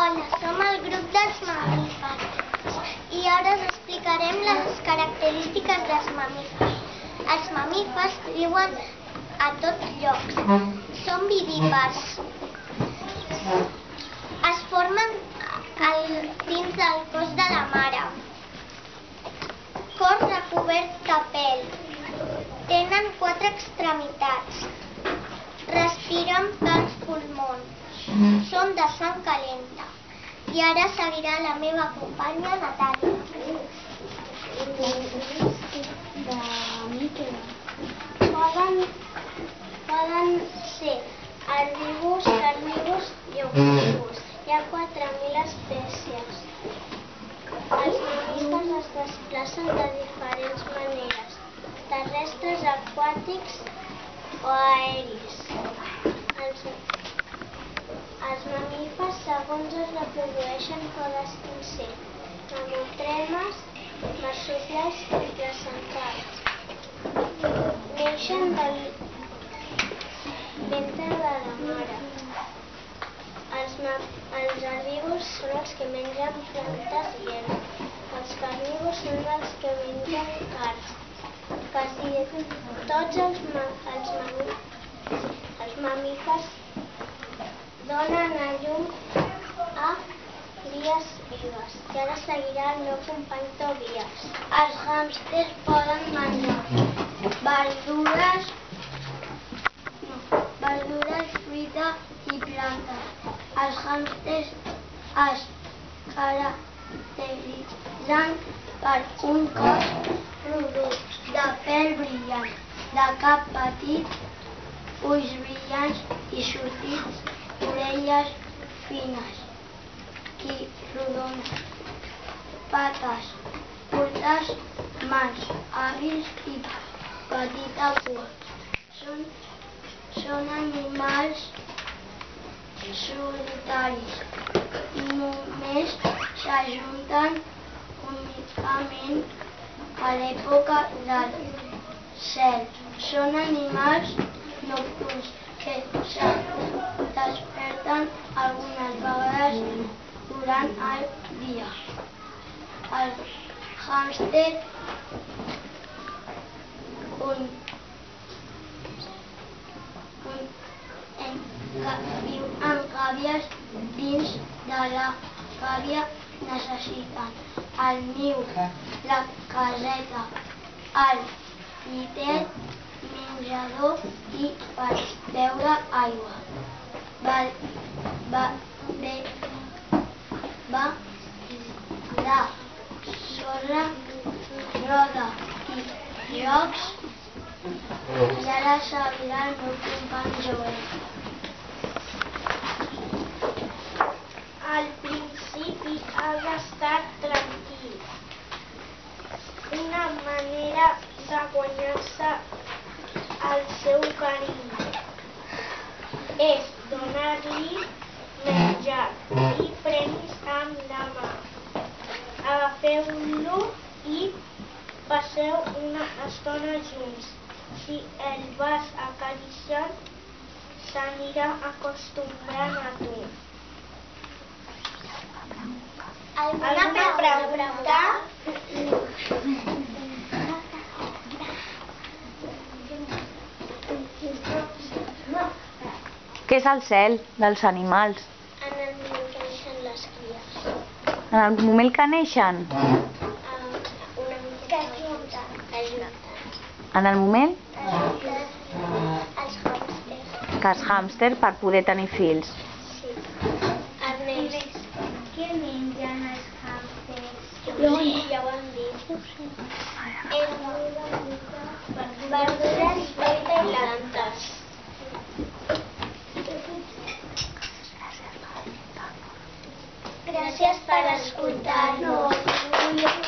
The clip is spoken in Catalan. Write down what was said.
Hola, som el grup dels mamífers i ara us explicarem les característiques dels mamífers. Els mamífers viuen a tots llocs, són vivípars, es formen dins del cos de la mare, cos recobert de pèl, tenen 4 extremitats, respiren pels pulmons, són de sang calenta. I ara seguirà la meva companya Natàlia. Poden ser herbívors, carnívors i omnívors. Hi ha 4.000 espècies. Els mamífers es desplacen de diferents maneres, terrestres, aquàtics o aeris. Els mamífers, segons es reprodueixen, poden ser mamotremes, marsupials i placentals. Neixen del ventre de la mare. Els herbívors són els que mengen plantes i herba. Els carnívors són els que mengen carns. Quasi tots els mamífers donen a llum a cries vives. I ara seguirà el meu company Tobias. Els hàmsters poden menjar verdures, fruita i plantes. Els hàmsters es caracteritzen per un cos rodó, de pèl brillant, de cap petit, ulls brillants i sortits, orelles fines i rodones, pates curtes, mans hàbils i petita cua. Són animals solitaris i només s'ajunten únicament a l'època del cel. Són animals nocturns que desperten algunes vegades durant el dia. El hàmster viu en gàbies. Dins de la gàbia necessiten el niu, la caseta, el llitet, menjador i per beure aigua. La sorra, roda i jocs. I ara seguirà el meu company Joel. Al principi has d'estar tranquil. Una manera de guanyar-se el seu carinyo és donar-li menjar i premis amb la mà. Agafeu-lo i passeu una estona junts. Si el vas acariciant, s'anirà acostumbrant a tu. Alguna pregunta? Què és el cel dels animals? En el moment que neixen les cries. En el moment que neixen? Una mica ajunten. En el moment Els hàmsters. que és hàmster per poder tenir fills. Sí. Ernest, què mengen els hàmsters? Ja ho hem dit. Verdures, fruita i plantes. Gràcies per escoltar-nos.